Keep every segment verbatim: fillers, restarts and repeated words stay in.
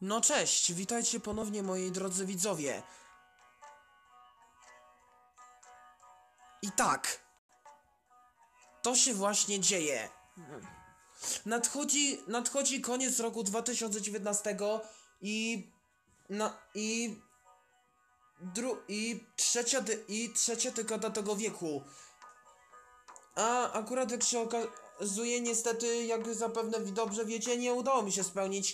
No cześć, witajcie ponownie moi drodzy widzowie. I tak, to się właśnie dzieje. Nadchodzi, nadchodzi koniec roku dwa tysiące dziewiętnastego i na, i dru, i trzecia dy, i trzecia dekada tego wieku. A akurat jak się okazuje, niestety, jak zapewne dobrze wiecie, nie udało mi się spełnić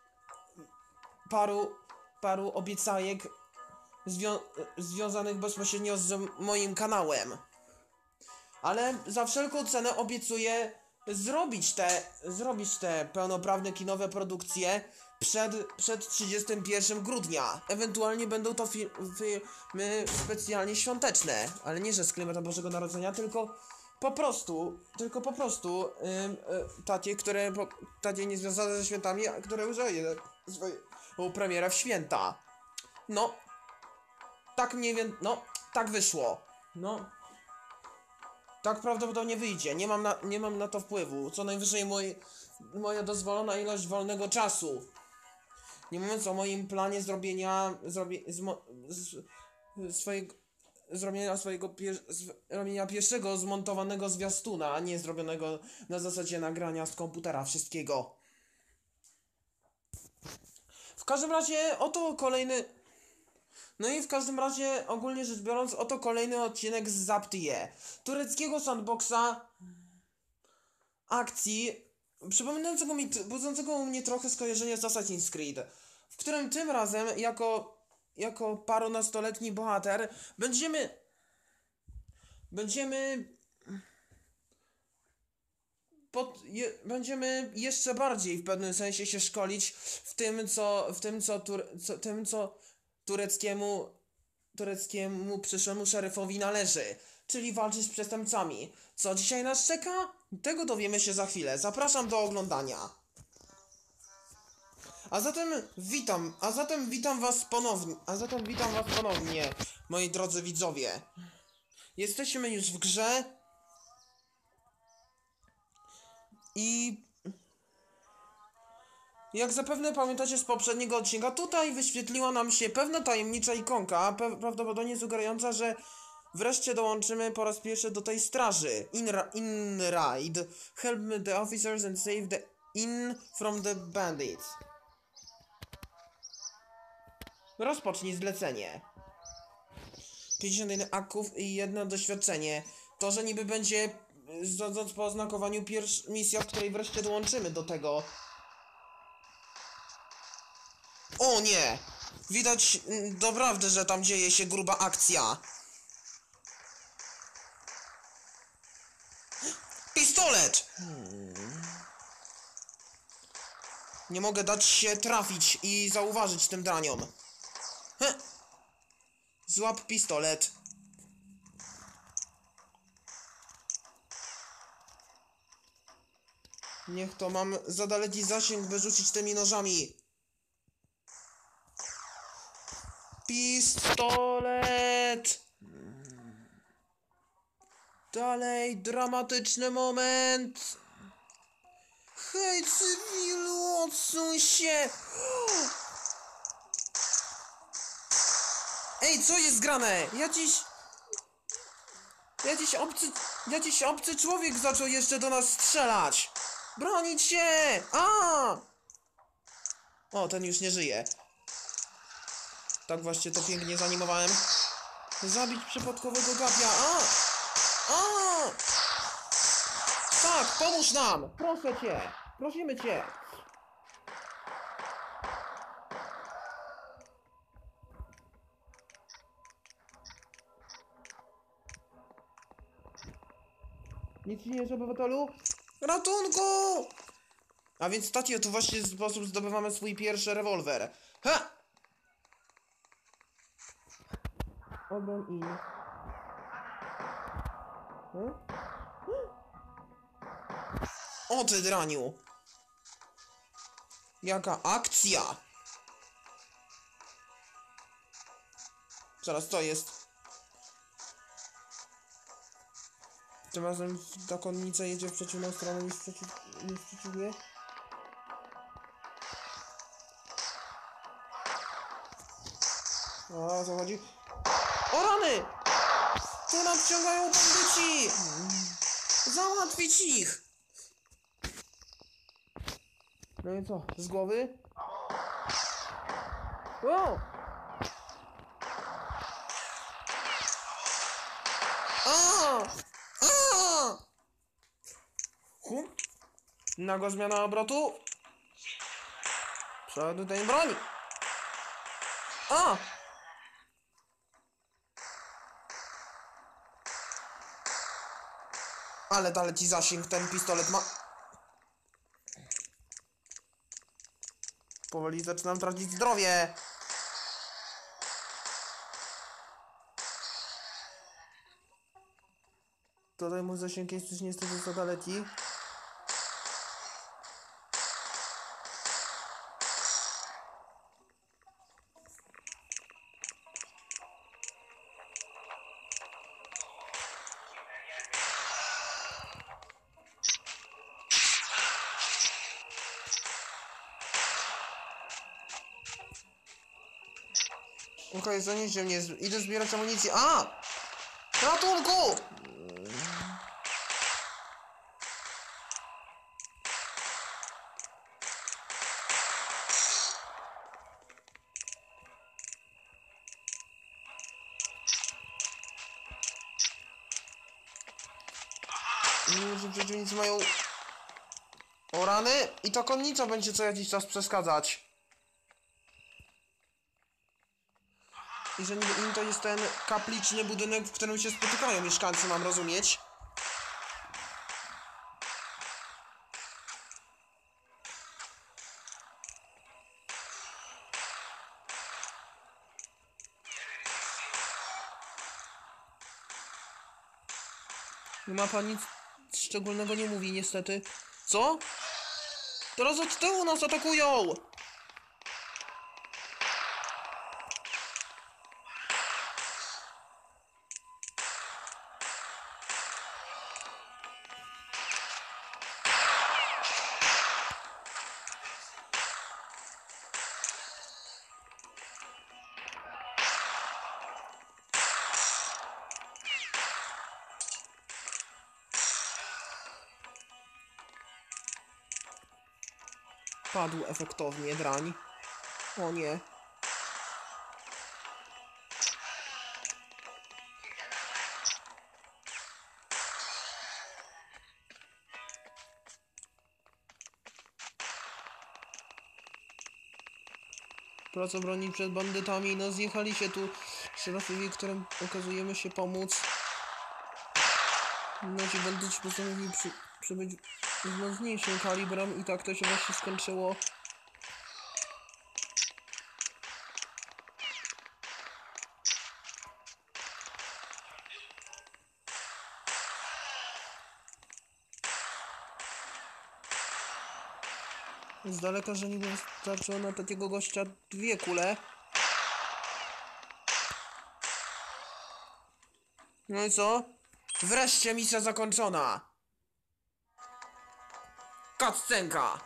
paru paru obiecajek zwią związanych bezpośrednio z moim kanałem. Ale za wszelką cenę obiecuję zrobić te, zrobić te pełnoprawne kinowe produkcje przed, przed trzydziestego pierwszego grudnia. Ewentualnie będą to fi filmy specjalnie świąteczne, ale nie, że z klimatem Bożego Narodzenia, tylko po prostu, tylko po prostu yy, yy, takie, które, po, takie niezwiązane ze świętami, a które użyły swoją premierę w święta. No, tak nie wiem, no, tak wyszło. No. Tak prawdopodobnie wyjdzie, nie mam na, nie mam na to wpływu. Co najwyżej mój, moja dozwolona ilość wolnego czasu. Nie mówiąc o moim planie zrobienia, zrobię, zmo, z, swojego, zrobienia swojego, pier, zrobienia pierwszego zmontowanego zwiastuna, a nie zrobionego na zasadzie nagrania z komputera wszystkiego. W każdym razie, oto kolejny... No i w każdym razie, ogólnie rzecz biorąc, oto kolejny odcinek z Zaptie, tureckiego sandboxa akcji, przypominającego mi, budzącego u mnie trochę skojarzenie z Assassin's Creed, w którym tym razem, jako, jako parunastoletni bohater, będziemy, będziemy, pod, je, będziemy jeszcze bardziej w pewnym sensie się szkolić w tym, co, w tym, co, tur, co tym, co tureckiemu, tureckiemu przyszłemu szeryfowi należy, czyli walczyć z przestępcami. Co dzisiaj nas czeka? Tego dowiemy się za chwilę. Zapraszam do oglądania. A zatem witam, a zatem witam was ponownie, a zatem witam was ponownie, moi drodzy widzowie. Jesteśmy już w grze i jak zapewne pamiętacie z poprzedniego odcinka, tutaj wyświetliła nam się pewna tajemnicza ikonka, pe prawdopodobnie sugerująca, że wreszcie dołączymy po raz pierwszy do tej straży. In ride. Help the officers and save the inn from the bandits. Rozpocznij zlecenie. pięćdziesiąt jeden aków i jedno doświadczenie. To, że niby będzie, sądząc po oznakowaniu, pierwsza misja, w której wreszcie dołączymy do tego. O nie! Widać doprawdy, że tam dzieje się gruba akcja. Pistolet! Hmm. Nie mogę dać się trafić i zauważyć tym draniom. Heh. Złap pistolet. Niech to mam za daleki zasięg, by rzucić tymi nożami. Pistolet! Dalej, dramatyczny moment! Hej, cywilu, odsuń się! Ej, co jest grane? Jakiś... Jakiś obcy... Jakiś obcy człowiek zaczął jeszcze do nas strzelać! Bronić się! A! O, ten już nie żyje. Tak właśnie to pięknie zanimowałem. Zabić przypadkowego gapia. A! A! Tak, pomóż nam! Proszę cię! Prosimy cię! Nic ci nie jest, obywatelu? Ratunku! A więc w taki oto właśnie sposób zdobywamy swój pierwszy rewolwer. Ha! Obroń i... Hmm? O ty draniu! Jaka akcja! Zaraz, to jest... Tym razem ta konnica jedzie w przeciwną stronę niż, przeciw... niż przeciwnie. O, o co chodzi? O rany! Tu nadciągają bandyci! Załatwić ich! No i co? Z głowy? O! A! A! Hum? Nagła zmiana obrotu. Przeładuj tej broni. A! Ale daleci zasięg ten pistolet ma. Powoli zaczynam tracić zdrowie. Tutaj mój zasięg jest już niestety za daleki. Okej, okay, zanieście mnie, idę zbierać amunicję. A! Ratunku! Mimo, że przeciwnicy mają o rany i ta konnica będzie co jakiś czas przeszkadzać. I że im to jest ten kapliczny budynek, w którym się spotykają mieszkańcy, mam rozumieć. Mapa nic szczególnego nie mówi, niestety. Co? Teraz od tyłu nas atakują! Padł efektownie, drań. O nie. Praca broni przed bandytami. No zjechali się tu szerokowi, którym okazujemy się pomóc. No ci bandyci postanowili przy, przybyć z mocniejszym kalibrem i tak to się właśnie skończyło. Z daleka, że niby wystarczyło na takiego gościa dwie kule. No i co? Wreszcie misja zakończona! Cutscenka!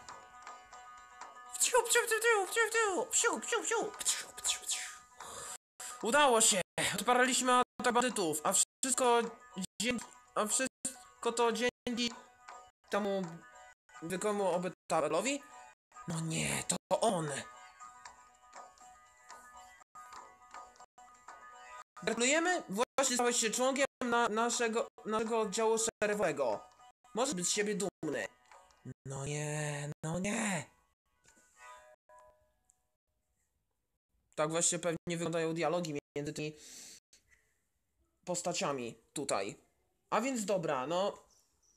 Udało się! Odparliśmy atak bandytów, a wszystko dzięki... a wszystko to dzięki temu zwykłemu obywatelowi? No nie, to on! Gratulujemy! Właśnie stałeś się członkiem na naszego, naszego oddziału szeregowego. Możesz być z siebie dumny. No nie, no nie! Tak właśnie pewnie wyglądają dialogi między tymi postaciami tutaj. A więc dobra, no...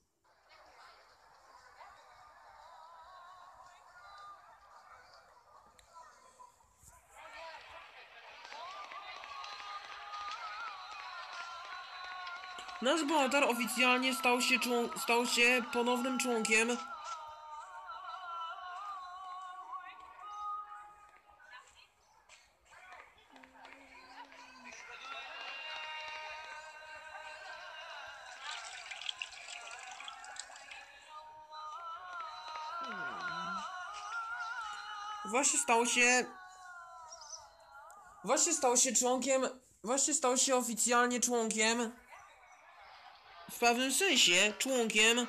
Nasz bohater oficjalnie stał się, stał się ponownym członkiem Właśnie stał się Właśnie stał się członkiem, właśnie stał się oficjalnie członkiem, w pewnym sensie członkiem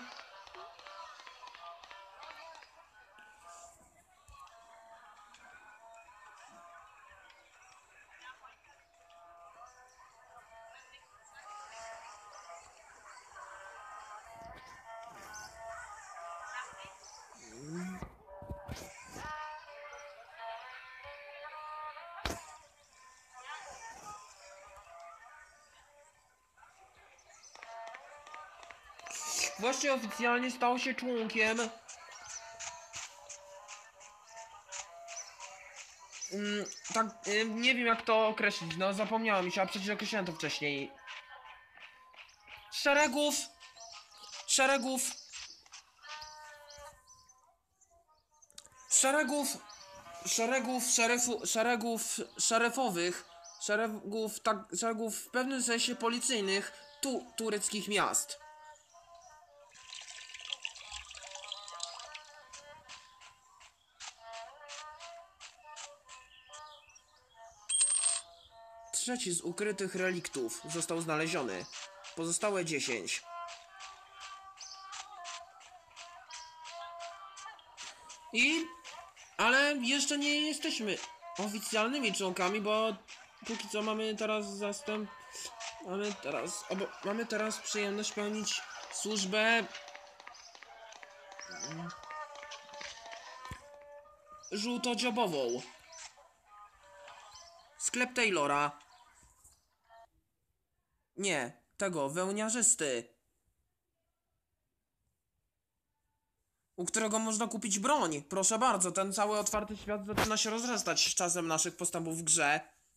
Właśnie oficjalnie stał się członkiem mm, tak, y, nie wiem jak to określić, no zapomniałem mi się, a przecież określiłem to wcześniej. Szeregów, szeregów, szeregów, szeregów, szerefu, szeregów szerefowych, szeregów, tak, szeregów w pewnym sensie policyjnych tu, tureckich miast. Trzeci z ukrytych reliktów został znaleziony. Pozostałe dziesięć. I... Ale jeszcze nie jesteśmy oficjalnymi członkami, bo póki co mamy teraz zastęp... Mamy teraz... Obo, mamy teraz przyjemność pełnić służbę... żółtodziobową. Sklep Taylora. Nie, tego, wełniarzysty. U którego można kupić broń. Proszę bardzo, ten cały otwarty świat zaczyna się rozrastać z czasem naszych postępów w grze.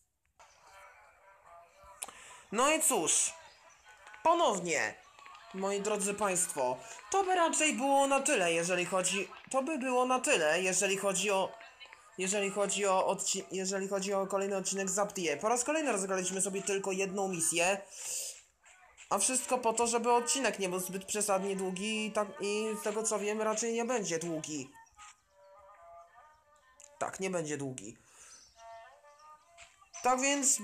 No i cóż, ponownie, moi drodzy państwo, to by raczej było na tyle, jeżeli chodzi... To by było na tyle, jeżeli chodzi o... Jeżeli chodzi o, odci jeżeli chodzi o kolejny odcinek Zaptiye. Po raz kolejny rozgraliśmy sobie tylko jedną misję. A wszystko po to, żeby odcinek nie był zbyt przesadnie długi i, tak, i z tego co wiem raczej nie będzie długi. Tak, nie będzie długi. Tak więc...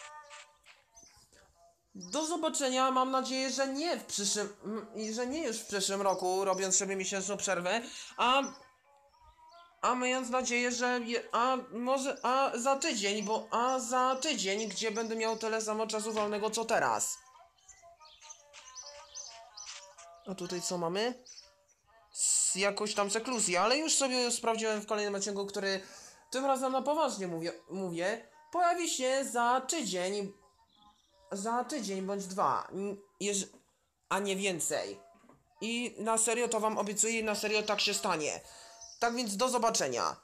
Do zobaczenia, mam nadzieję, że nie w przyszłym... że nie już w przyszłym roku, robiąc sobie miesięczną przerwę, a... A mając nadzieję, że... Je, a może... A za tydzień, bo... A za tydzień, gdzie będę miał tyle samo czasu wolnego co teraz. A tutaj co mamy? Z jakąś tam sekluzję, ale już sobie sprawdziłem w kolejnym odcinku, który tym razem na poważnie mówię, mówię pojawi się za tydzień, za tydzień bądź dwa, jeż, a nie więcej. I na serio to wam obiecuję, na serio tak się stanie. Tak więc do zobaczenia.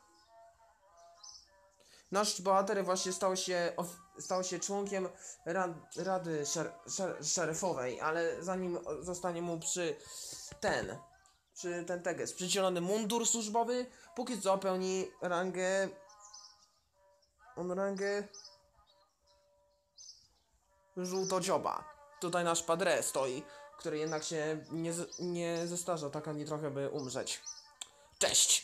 Nasz bohater właśnie stał się, stał się członkiem rad, Rady szer, szer, Szeryfowej, ale zanim zostanie mu przy ten, przy ten teges, przydzielony mundur służbowy, póki co pełni rangę, on rangę żółtodzioba. Tutaj nasz padre stoi, który jednak się nie, nie zestarza tak ani trochę, by umrzeć. Cześć!